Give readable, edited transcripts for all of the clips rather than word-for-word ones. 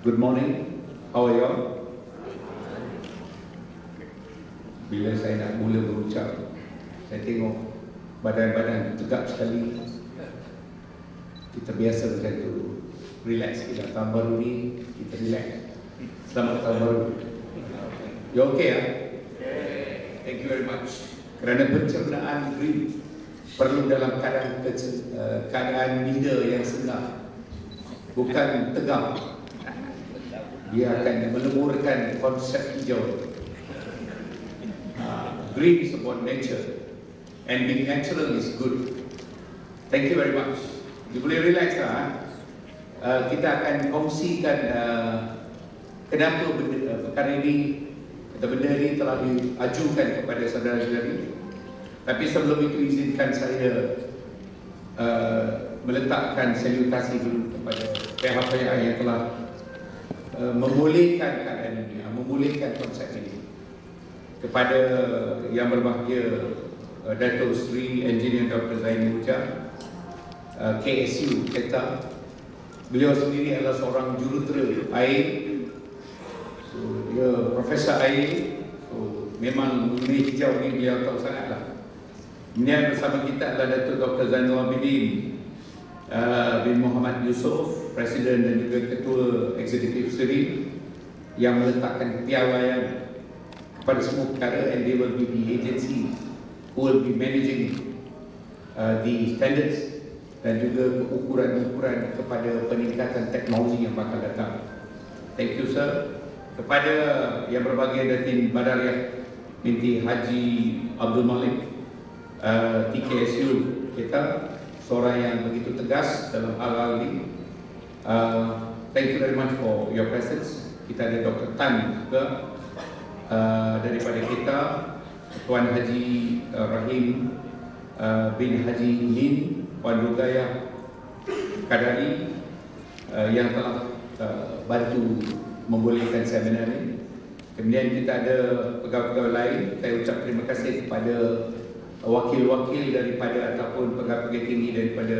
Good morning. How are you all? Bila saya nak mula berucap, saya tengok badan-badan tegak sekali. Kita biasa macam tu, relax kita. Tahun baru ni kita relax. Selamat tahun baru. You okay ya? Thank you very much. Kerana pencernaan green perlu dalam keadaan leader yang senang, bukan tegang. Dia akan meleburkan konsep hijau. Green is about nature, and being natural is good. Thank you very much. You boleh relax lah. Kita akan kongsikan kenapa perkara ini atau benda ini telah diajukan kepada saudara-saudari. Tapi sebelum itu izinkan saya meletakkan salutasi dulu kepada pihak-pihak yang telah memulihkan keadaan ini, memulihkan konsep ini. Kepada yang berbahagia Dato' Sri Engineer Dr. Zaini Ujang, KSU Kedah. Beliau sendiri adalah seorang jurutera air. So, dia Profesor air. So, memang mengenai hijau ni beliau tahu sangatlah. Kemudian bersama kita adalah Dato' Dr. Zainul Abidin bin Muhammad Yusof, Presiden dan juga Ketua Eksekutif SERI, yang meletakkan piawaian kepada semua perkara, and they will be the agency who will be managing the standards dan juga ukuran-ukuran kepada peningkatan teknologi yang bakal datang. Thank you sir. Kepada yang berbahagia Datin Badariah binti Haji Abdul Malik, TKSU kita, seorang yang begitu tegas dalam hal-hal ini. Thank you very much for your presence. Kita ada Dr. Tan juga daripada kita, Tuan Haji Rahim bin Haji Lin, Puan Rugayah Kadari, yang telah bantu membolehkan seminar ini. Kemudian kita ada pegawai-pegawai lain. Saya ucap terima kasih kepada wakil-wakil daripada ataupun pegawai-pegawai tinggi daripada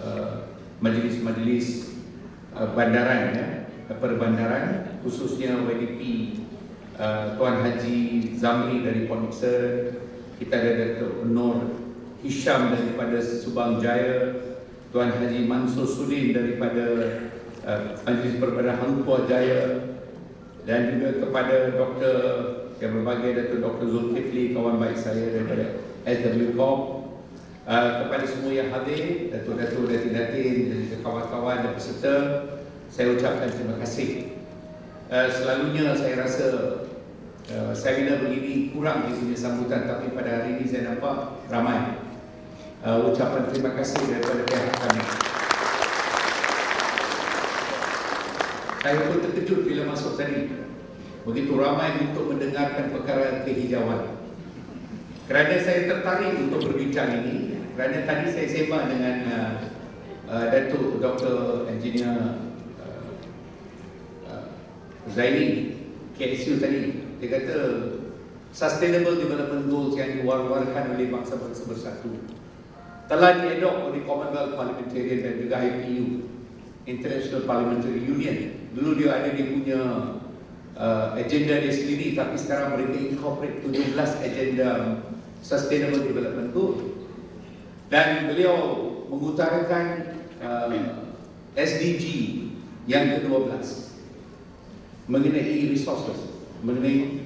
majlis-majlis bandaran, perbandaran, khususnya WDP Tuan Haji Zamri dari Port Dickson. Kita ada Dato' Nur Hisham daripada Subang Jaya, Tuan Haji Mansur Sudin daripada Majlis Perbandaran Hang Tuah Jaya, dan juga kepada Dr. yang berbahagia Dato' Dr. Zulkifli, kawan baik saya daripada SW Corp. Kepada semua yang hadir, Dato'-Dato', Datin-Datin dan juga kawan-kawan dan peserta, saya ucapkan terima kasih. Selalunya saya rasa seminar begini kurang di sini sambutan, tapi pada hari ini saya nampak ramai. Ucapan terima kasih daripada pihak kami. Saya pun terkejut bila masuk tadi, begitu ramai untuk mendengarkan perkara kehijauan. Kerana saya tertarik untuk berbincang ini, kerana tadi saya sembang dengan Dato' Dr. Engineer Zaini, KSU tadi. Dia kata Sustainable Development Goals yang diwar-warkan oleh bangsa-bangsa bersatu telah diadop oleh Commonwealth Parliamentarian dan juga IPU, International Parliamentary Union. Dulu dia ada dia punya agenda dia sendiri, tapi sekarang mereka incorporate 17 agenda Sustainable Development Goals. Dan beliau mengutarakan SDG yang ke-12 mengenai resources, mengenai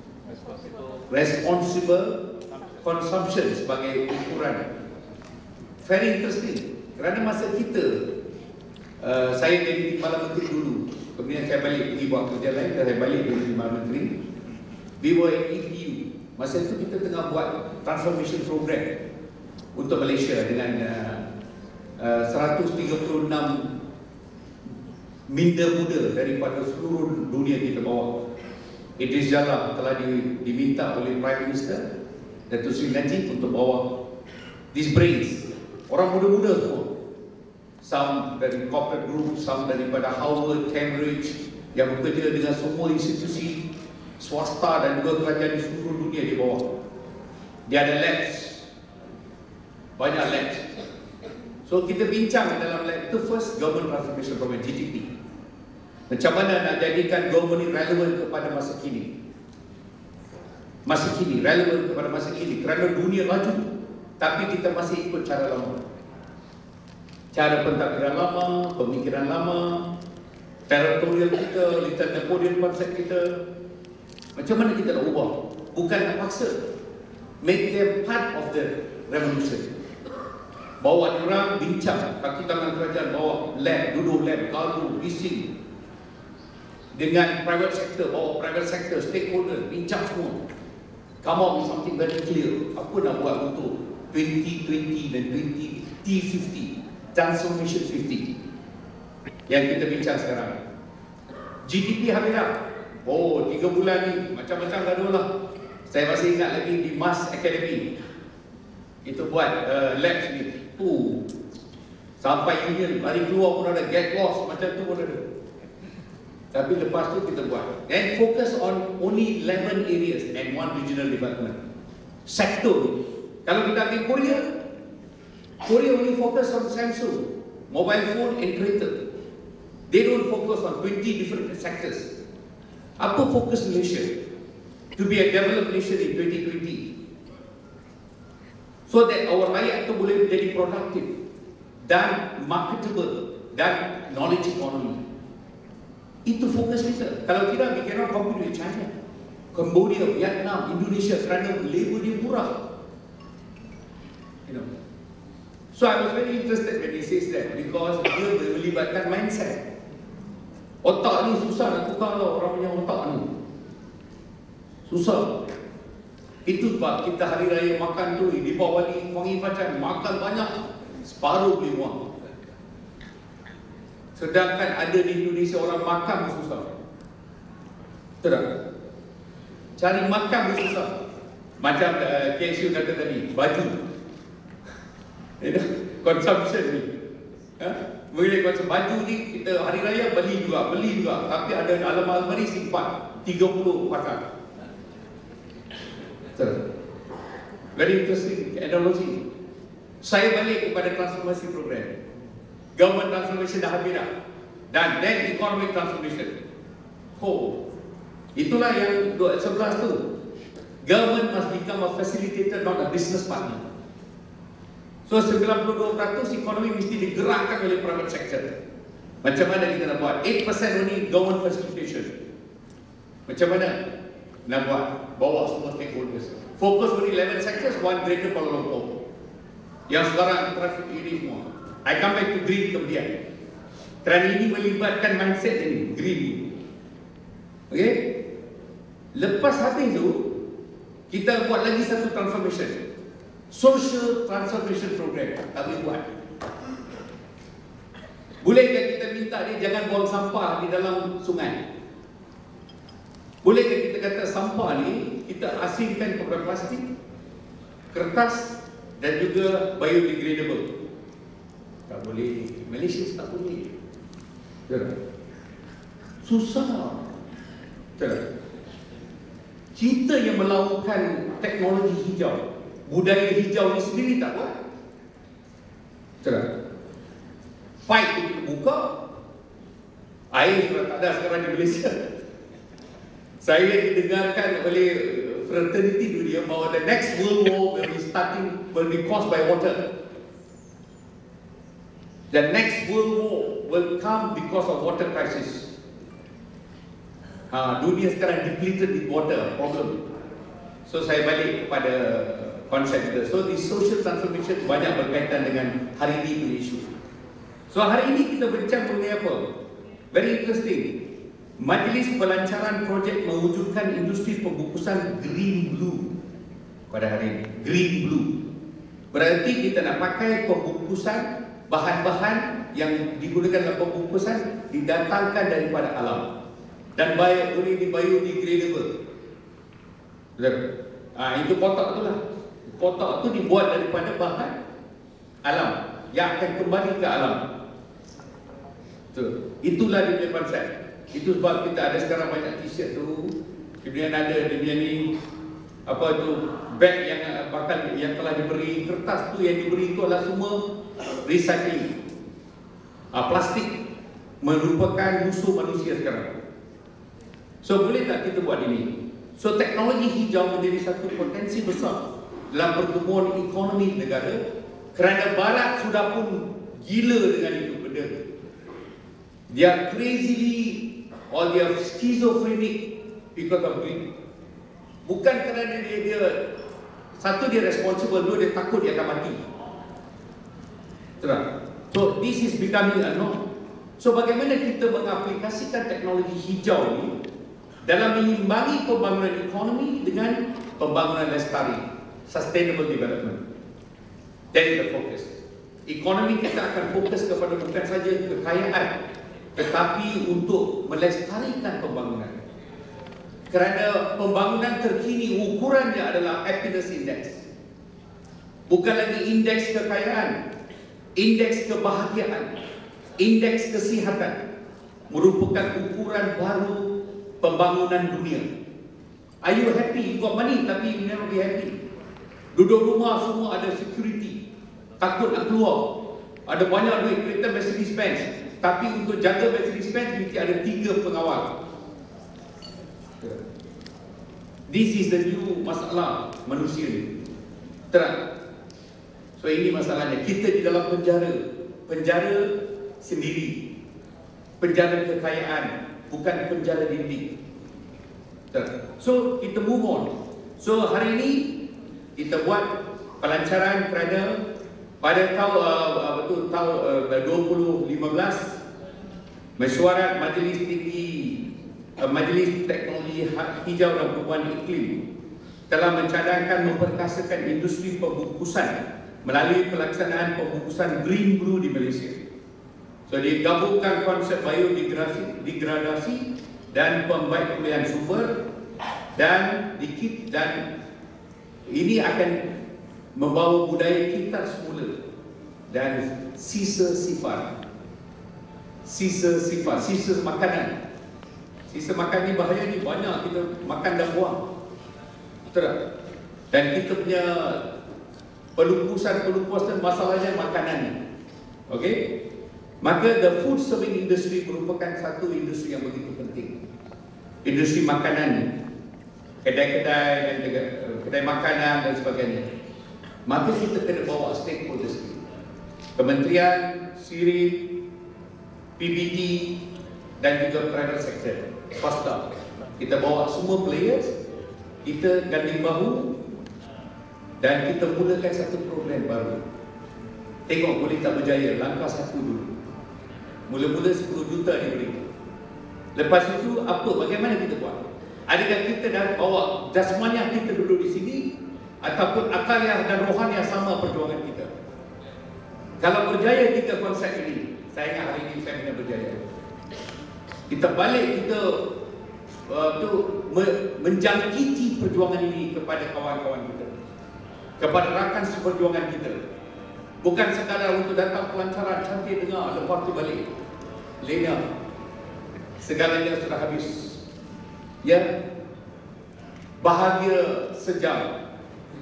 responsible consumption sebagai ukuran. Very interesting. Kerana masa kita, saya jadi Timbalan Menteri dulu, kemudian saya balik pergi buat kerja lain, dan saya balik jadi Timbalan Menteri. We were in EPU. Masa itu kita tengah buat transformation program untuk Malaysia dengan 136 minda muda daripada seluruh dunia kita bawa. Idris Jallah telah diminta oleh Prime Minister Datuk Seri Najib untuk bawa these brains, orang muda-muda semua. Some dari corporate group, some daripada Harvard, Cambridge, yang bekerja dengan semua institusi swasta dan juga kerajaan di seluruh dunia di bawah. Dia ada labs, banyak labs. So kita bincang dalam lab itu first Government Transformation Program, GTP. Macam mana nak jadikan government ini relevan kepada masa kini. Masa kini, relevan kepada masa kini. Kerana dunia maju, tapi kita masih ikut cara lama. Cara pentadbiran lama, pemikiran lama, territorial kita, Little Napoleon konsep kita. Macam mana kita nak ubah? Bukan nak paksa. Make them part of the revolution. Bawa orang bincang, kaki tangan kerajaan bawa lab, duduk lab, gaduh, bising. Dengan private sector, bawa private sector, stakeholder, bincang semua. Come up with something very clear. Apa nak buat untuk 2020 dan 2050, Transformation 50 yang kita bincang sekarang. GDP habis dah. Oh, 3 bulan ni macam-macam gaduh lah. Saya masih ingat lagi di Mars Academy. Itu buat lab ni. Sampai union, hari keluar pun ada get loss, macam tu pun ada. Tapi lepas tu kita buat. And focus on only 11 areas and 1 regional development. Sektor ni. Kalau kita ambil Korea, Korea only focus on Samsung, mobile phone and creator. They don't focus on 20 different sectors. Apa fokus Malaysia? To be a developed nation in 2020. So that our rakyat tu boleh menjadi produktif dan marketable dan knowledge economy. Itu fokus kita. Kalau tidak, we cannot compete with China, Cambodia, Vietnam, Indonesia kerana labor dia murah. You know. So I was very interested when he says that because dia melibatkan mindset. Otak ni susah nak tukar tau, orang punya otak ni. Susah. Itu sebab kita hari raya makan tu di bawah ni wangi pacan, makan banyak, separuh beli wang. Sedangkan ada di Indonesia orang makan pun susah. Betul tak? Cari makan pun susah. Macam KSU kata tadi, baju. Consumption ni. Boleh konsum baju ni, kita hari raya beli juga. Tapi ada dalam almari simpan 30 pasang. Betul. Very interesting analogy. Saya balik kepada transformasi program. Government transformation dah habis dah. Dan then economic transformation. Itulah yang 11 tu. Government must become a facilitator, not a business partner. So 92% ekonomi mesti digerakkan oleh private sector. Macam mana kita nak buat? 8% only government facilitation. Macam mana nak buat? Bawa semua stakeholders. Fokus only 11 sectors, 1 greater Kuala Lumpur. Yang sekarang traffic ini semua. I come back to green kemudian. Kerana ini melibatkan mindset ini, green ini. Okay? Lepas habis tu, kita buat lagi satu transformation. Social transformation program. Tak boleh buat. Bolehkah kita minta dia jangan buang sampah di dalam sungai? Bolehkah kita kata sampah ni kita asingkan kepada plastik, kertas dan juga biodegradable? Tak boleh. Malaysia tak boleh. Susah. Kita yang melakukan teknologi hijau, budaya hijau ni sendiri tak buat. Pipe kita buka, air sudah tak ada sekarang di Malaysia. Saya didengarkan oleh fraternity dunia bahawa the next world war will be caused by water. The next world war will come because of water crisis. Dunia sekarang depleted with water problem. So saya balik kepada konsep kita. So the social transformation banyak berkaitan dengan hari ini punya isu. So hari ini kita bincang mengenai apa? Very interesting. Majlis Pelancaran Projek mewujudkan industri pembungkusan green blue pada hari ini. Green blue. Berarti kita nak pakai pembungkusan, bahan-bahan yang digunakan dalam pembungkusan didatangkan daripada alam dan boleh biodegradable. Betul? Itu kotak tu lah. Kotak tu dibuat daripada bahan alam yang akan kembali ke alam. Betul. Itulah dia punya konsep. Itu sebab kita ada sekarang banyak t-shirt tu, kemudian ada dia punya ni apa tu, beg yang bakal yang telah diberi, kertas tu yang diberi itu adalah semua recycling. Plastik. merupakan musuh manusia sekarang. So boleh tak kita buat ini? So teknologi hijau menjadi satu potensi besar dalam pertumbuhan ekonomi negara, kerana Barat sudah pun gila dengan itu benda. They are crazily or they are schizophrenic because of greed. Bukan kerana dia satu dia responsible, dua dia takut dia akan mati. Terang. So this is becoming a norm. So bagaimana kita mengaplikasikan teknologi hijau ini dalam mengimbangi pembangunan ekonomi dengan pembangunan lestari, sustainable development. That is the focus. Ekonomi kita akan fokus kepada bukan saja kekayaan, tetapi untuk melestarikan pembangunan. Kerana pembangunan terkini ukurannya adalah happiness index. Bukan lagi indeks kekayaan, indeks kebahagiaan, indeks kesihatan merupakan ukuran baru pembangunan dunia. Are you happy? You got money tapi you never be happy. Duduk rumah semua ada security, takut nak keluar. Ada banyak duit kereta Mercedes Benz, tapi untuk jaga Mercedes Benz mesti ada 3 pengawal. This is the new masalah manusia ni. Terang. So ini masalahnya. Kita di dalam penjara sendiri, penjara kekayaan, bukan penjara dinding. So kita move on. So hari ini kita buat pelancaran kerana pada tahun 2015 mesyuarat Majlis Teknologi Hijau dan Perubahan Iklim telah mencadangkan memperkasakan industri pembungkusan melalui pelaksanaan pembungkusan Green Blue di Malaysia. So digabungkan konsep biodegradasi dan pembaik pemilihan sumber dan ini akan membawa budaya kita semula dan sisa makanan. Sisa makan ni bahaya ni, banyak kita makan dan buang. Betul tak? Dan kita punya pelumpusan masalahnya makanan ni. Okey? Maka the food serving industry merupakan satu industri yang begitu penting. Industri makanan ni, kedai-kedai dan kedai makanan dan sebagainya. Maka kita kena bawa stakeholders ni. Kementerian, SIRIP, PBT dan juga private sector, swasta. Kita bawa semua players, kita ganding bahu dan kita mulakan satu program baru. Tengok boleh tak berjaya, langkah satu dulu. Mula-mula 10 juta diberi. Lepas itu apa, bagaimana kita buat? Adakah kita dah bawa jasmaniah kita duduk di sini ataupun akaliah dan rohaniah sama perjuangan kita? Kalau berjaya 3 konsep ini, saya ingat hari ini saya kena berjaya. Kita balik kita menjangkiti perjuangan ini kepada kawan-kawan kita, kepada rakan seperjuangan kita. Bukan sekadar untuk datang pelancaran, cantik dengar, lepas tu balik. Lena, segalanya sudah habis. Ya, bahagia sejam,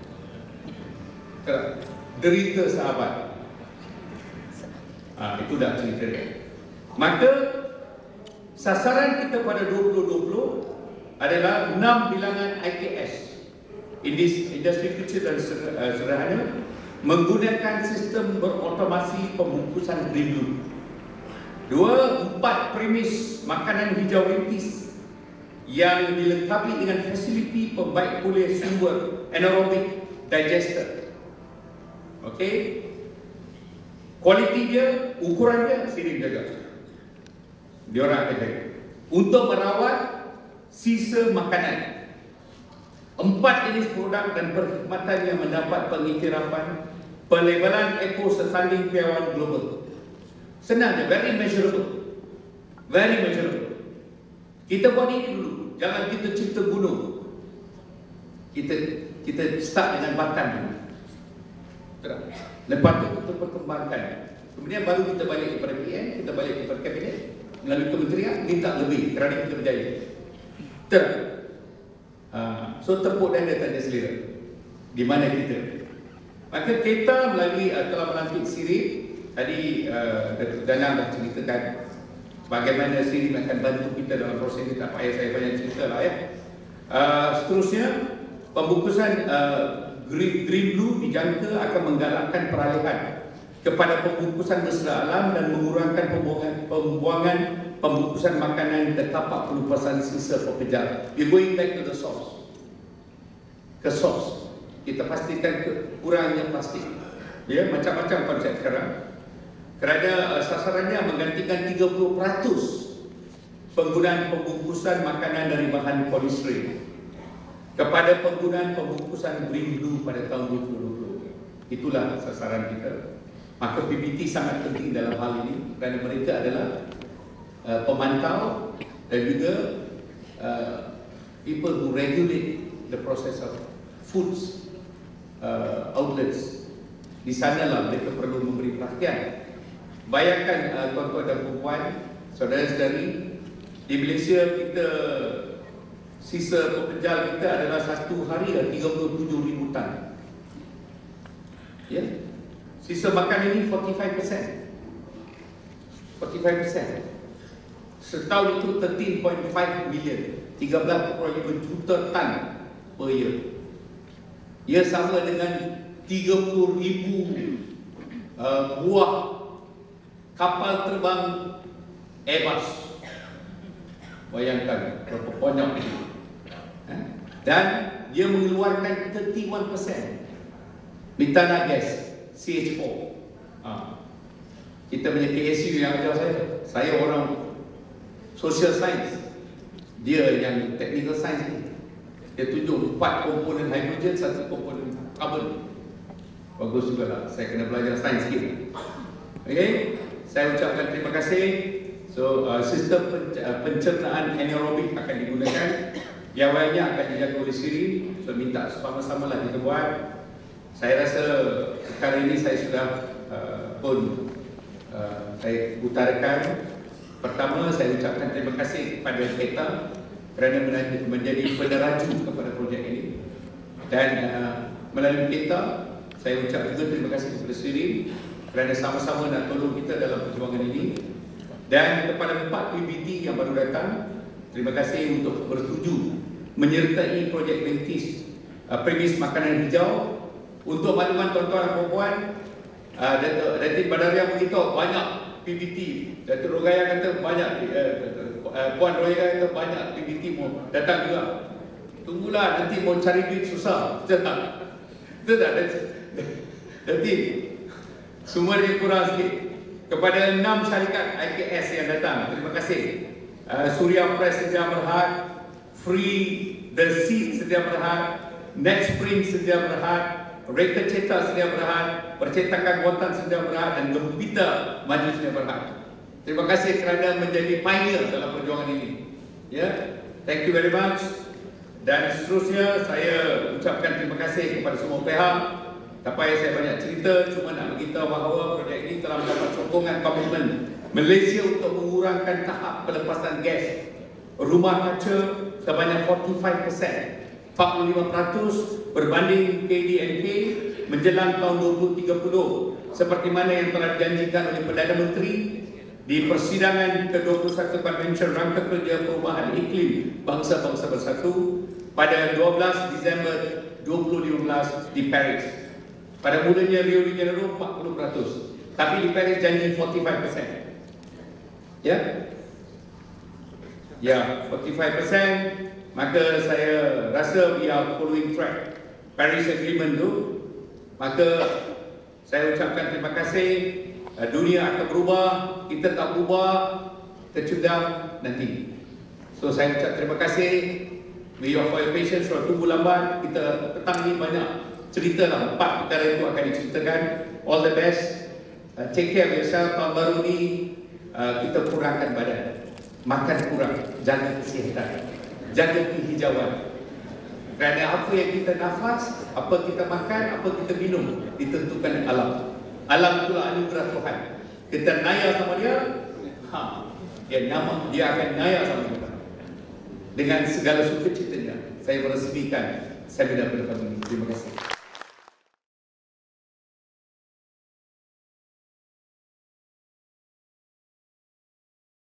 derita sahabat. Itu dah cerita dia. Maka sasaran kita pada 2020 adalah 6 bilangan IKS, industri kecil dan sederhana, menggunakan sistem berotomasi pembungkusan Green Blue. 4 premis makanan hijau rintis yang dilengkapi dengan fasiliti pembaik pulih sumber anaerobic digester. Okey. Kualiti dia, ukuran dia sini jaga. Diorang akan jaga. Untuk merawat sisa makanan. 4 jenis produk dan perkhidmatan yang mendapat pengiktirafan pelabelan Eco Standing Piawan Global. Senang je, very measurable. Very measurable. Kita buat ini dulu. Jangan kita cipta gunung. Kita start dengan batang dulu. Lepas tu kita perkembangkan. Kemudian baru kita balik kepada PN, kita balik kepada Kabinet, melalui kementerian, minta lebih kerana kita berjaya. So tepuk dada tanda selera. Di mana kita? Maka kita melalui telah melantik SIRIP. Tadi Datuk Danang dah ceritakan bagaimana SIRIM akan bantu kita dalam proses ini, tak payah saya banyak cerita lah ya. Seterusnya, pembungkusan Green Blue dijangka akan menggalakkan peralihan kepada pembungkusan bersera alam dan mengurangkan pembuangan pembungkusan makanan ke 40% sisa pekerja. We're going back to the source. Ke source. Kita pastikan kurangnya plastik. Ya, macam-macam konsep sekarang. Kerana sasarannya menggantikan 30% penggunaan pembungkusan makanan dari bahan polistiren kepada penggunaan pembungkusan Green Blue pada tahun 2020. Itulah sasaran kita. Maka PBT sangat penting dalam hal ini kerana mereka adalah pemantau dan juga people who regulate the process of foods outlets. Di sanalah mereka perlu memberi perhatian. Bayangkan tuan-tuan dan puan, saudara-saudari, di Malaysia kita sisa pekerja kita adalah satu hari 37,000 tan. Ya. Sisa makan ini 45%. 45%. Setahun itu 13.5 million, 13.5 juta tan per year. Ia sama dengan 30,000 buah kapal terbang Airbus. Bayangkan berapa banyak itu. Dan dia mengeluarkan 31% metana gas, CH4. Kita punya KSU yang ajar saya orang social science, dia yang technical science ni. Dia tunjuk 4 komponen hidrogen, 1 komponen karbon. Bagus juga lah, saya kena belajar sains sikit. Okay, saya ucapkan terima kasih. So, sistem pencernaan anaerobik akan digunakan. Yang lainnya akan dijaga oleh SIRIM. So, minta sama-sama lah kita buat. Saya rasa perkara ini saya sudah saya utarakan. Pertama, saya ucapkan terima kasih kepada PETA kerana menjadi peneraju kepada projek ini. Dan melalui PETA, saya ucap juga terima kasih kepada SIRIM kerana sama-sama nak tolong kita dalam perjuangan ini. Dan kepada 4 PBT yang baru datang, terima kasih untuk bersetuju menyertai projek premis makanan hijau. Untuk makluman tuan-tuan dan puan-puan, Datin Badaria beritahu banyak PBT. Datuk Rogaya kata banyak, Puan Rogaya kata banyak PBT mau datang juga. Tunggulah, nanti mau cari duit susah. Betul tak? Betul tak? Nanti sumber dia kurang sikit. Kepada 6 syarikat IKS yang datang, terima kasih. Surya Press sedia Berhad, Free The Seed sedia Berhad, Netspring sedia Berhad, Reka Cetak sedia Berhad, Percetakan Buatan sedia Berhad, dan Gempita Maju sedia Berhad. Terima kasih kerana menjadi pioneer dalam perjuangan ini. Ya, thank you very much. Dan seterusnya saya ucapkan terima kasih kepada semua pihak. Tak payah saya banyak cerita, cuma nak beritahu bahawa projek ini telah mendapat sokongan komitmen Malaysia untuk mengurangkan tahap pelepasan gas rumah kaca sebanyak 45%, 45% berbanding KDNK menjelang tahun 2030 seperti mana yang telah dijanjikan oleh Perdana Menteri di persidangan ke-21 Konvensyen Rangka Kerja Perubahan Iklim Bangsa-Bangsa Bersatu pada 12 Disember 2015 di Paris. Pada mulanya Rio de Janeiro 40%, tapi di Paris janji 45%. Ya? Ya, 45%. Maka saya rasa we are following track Paris Agreement tu. Maka saya ucapkan terima kasih. Dunia akan berubah, kita tak berubah kecudang nanti. So saya ucap terima kasih. May you for your patience. Kalau tunggu lambat, kita petang ni banyak cerita lah. 4 perkara itu akan diceritakan. All the best. Take care of yourself. Tahun baru ni kita kurangkan badan, makan kurang, jaga kesihatan, jaga kehijauan. Kerana apa yang kita nafas, apa kita makan, apa kita minum ditentukan alam. Alam itulah anugerah Tuhan. Kita naya sama dia, dia akan naya sama kita. Dengan segala sukacitanya, saya meresmikan seminar pada pagi ini. Terima kasih.